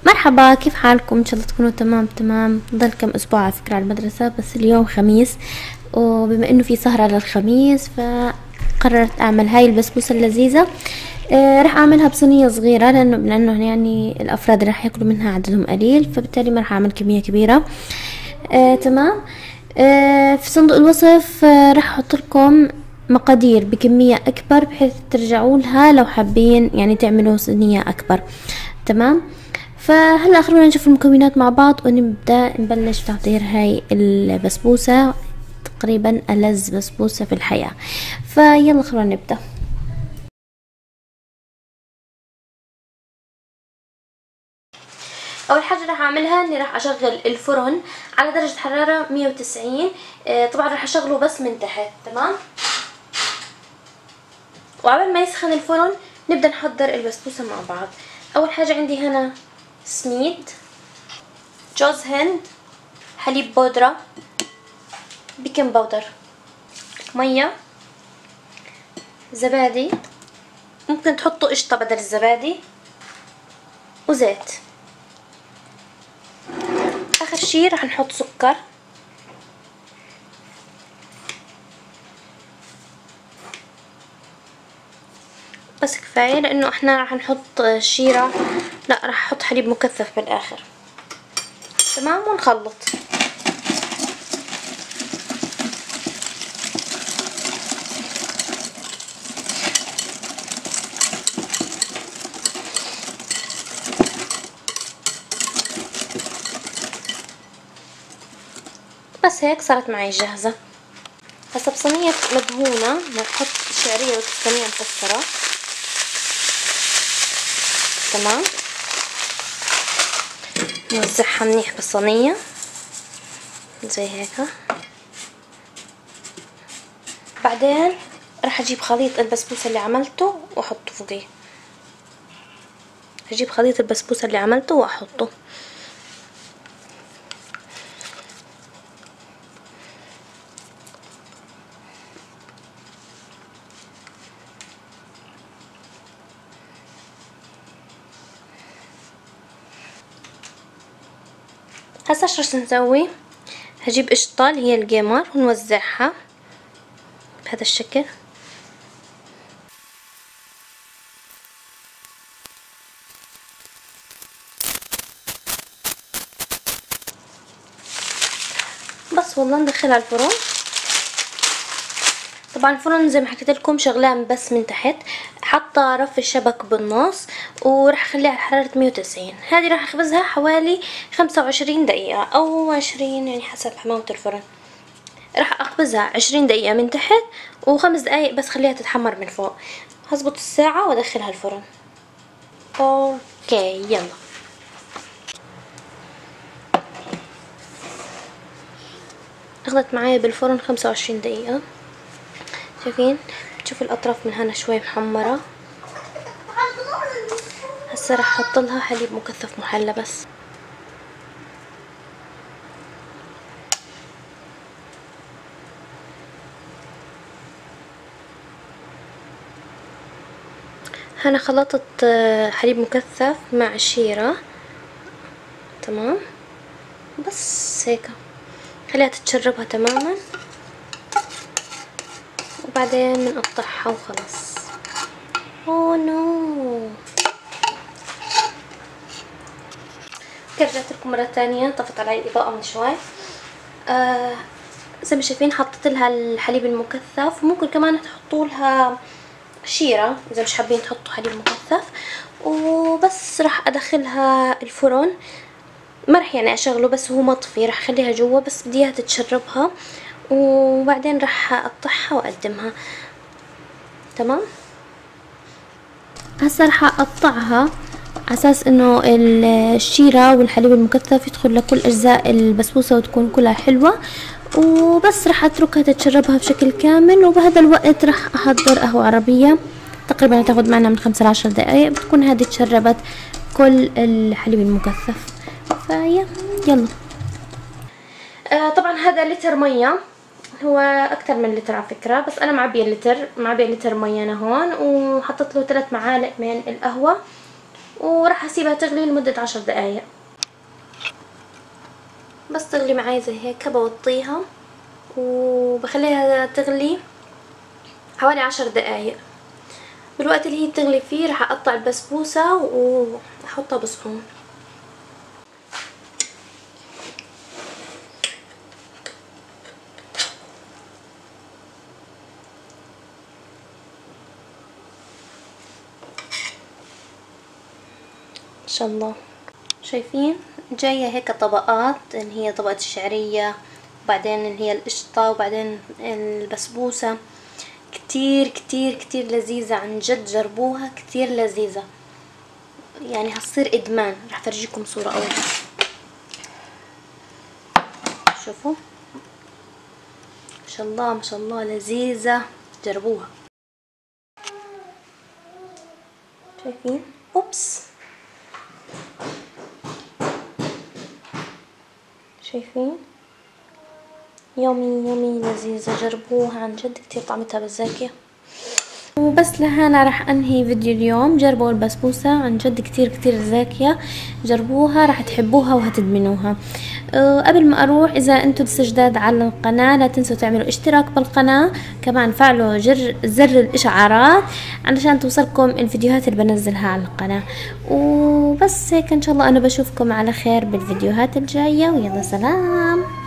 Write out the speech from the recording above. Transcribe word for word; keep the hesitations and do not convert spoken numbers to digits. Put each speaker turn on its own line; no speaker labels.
مرحبا، كيف حالكم؟ ان شاء الله تكونوا تمام تمام. ضل كم اسبوع على فكرة على المدرسة، بس اليوم خميس، وبما انه في سهرة للخميس فقررت اعمل هاي البسبوسة اللذيذة. آه راح اعملها بصينية صغيرة لانه لانه يعني الافراد اللي راح ياكلوا منها عددهم قليل، فبالتالي ما راح اعمل كمية كبيرة. آه تمام. آه في صندوق الوصف آه راح احط لكم مقادير بكمية اكبر بحيث ترجعوا لها لو حابين يعني تعملوا صينية اكبر. تمام. فهلا خلونا نشوف المكونات مع بعض ونبدأ نبلش تحضير هاي البسبوسة، تقريبا ألذ بسبوسة في الحياة. فيلا خلونا نبدأ. اول حاجه راح اعملها اني راح اشغل الفرن على درجه حراره مية وتسعين. آه طبعا راح اشغله بس من تحت. تمام. وقبل ما يسخن الفرن نبدا نحضر البسبوسه مع بعض. اول حاجه عندي هنا سميد، جوز هند، حليب بودره، بيكنج باودر، ميه، زبادي، ممكن تحطوا قشطه بدل الزبادي، وزيت. اخر شي راح نحط سكر، بس كفايه لانه احنا راح نحط شيره، لا راح احط حليب مكثف بالاخر. تمام. ونخلط. بس هيك صارت معي جاهزه. هسه بصينيه مدهونه نحط شعريه وكستانيه مكسره. تمام. نوزعها منيح بالصينيه زي هيك. بعدين راح اجيب خليط البسبوسه اللي عملته واحطه فوقيه. اجيب خليط البسبوسه اللي عملته واحطه. هسه شو رح نسوي؟ هجيب قشطة اللي هي الجيمر ونوزعها بهذا الشكل. بس والله ندخلها الفرن. طبعا الفرن زي ما حكيت لكم شغلان بس من تحت، حاطه رف الشبك بالنص وراح اخليها على حراره مية وتسعين. هذه راح اخبزها حوالي خمسة وعشرين دقيقه او عشرين يعني حسب حماوه الفرن. راح اخبزها عشرين دقيقه من تحت وخمس دقايق بس خليها تتحمر من فوق. هظبط الساعه وادخلها الفرن. اوكي يلا. اخذت معايا بالفرن خمسة وعشرين دقيقه. شايفين؟ تشوفوا الاطراف من هنا شوي محمره. هسه راح احط لها حليب مكثف محلى بس. هنا خلطت حليب مكثف مع شيرة. تمام. بس هيك خليها تتشربها تماما وبعدين بنقطعها وخلاص. اوه نو. رجعت لكم مره ثانيه، طفت علي الاضاءه من شوي. آه زي ما شايفين حطيت لها الحليب المكثف، وممكن كمان تحطوا لها شيرة اذا مش حابين تحطوا حليب مكثف. وبس راح ادخلها الفرن. ما راح يعني اشغله، بس هو مطفي، راح اخليها جوا بس بدي اياها تتشربها، وبعدين راح اقطعها واقدمها. تمام. هسه راح اقطعها على اساس انه الشيرة والحليب المكثف يدخل لكل اجزاء البسبوسة وتكون كلها حلوة. وبس راح اتركها تتشربها بشكل كامل، وبهذا الوقت راح احضر قهوة عربية تقريبا تاخد معنا من خمسة لعشر دقايق، بتكون هذه تشربت كل الحليب المكثف. فيا يلا. آه طبعا هذا لتر مية، هو اكتر من لتر على فكرة، بس انا معبيه لتر معبيه لتر مية انا هون، وحطيت له ثلاث معالق من القهوة وراح اسيبها تغلي لمدة عشر دقايق. بس تغلي معي زي هيك بوطيها وبخليها تغلي حوالي عشر دقايق. بالوقت اللي هي بتغلي فيه راح اقطع البسبوسة واحطها بصحون. ما شاء الله شايفين جاية هيك طبقات، اللي هي طبقة الشعرية وبعدين اللي هي القشطة وبعدين البسبوسة. كتير كتير كتير لذيذة عن جد، جربوها كتير لذيذة يعني هتصير ادمان. راح فرجيكم صورة اول. شوفوا ما شاء الله ما شاء الله لذيذة، جربوها. شايفين؟ اوبس شايفين؟ يومي يومي لذيذة، جربوها عن جد كتير طعمتها بزاكية. وبس لهنا راح انهي فيديو اليوم. جربوا البسبوسة عن جد كتير كتير زاكية، جربوها راح تحبوها وهتدمنوها. أه قبل ما اروح، اذا انتم لسه جداد على القناة لا تنسوا تعملوا اشتراك بالقناة، كمان فعلوا جر زر الاشعارات علشان توصلكم الفيديوهات اللي بنزلها على القناة. وبس هيك ان شاء الله انا بشوفكم على خير بالفيديوهات الجاية، ويلا سلام.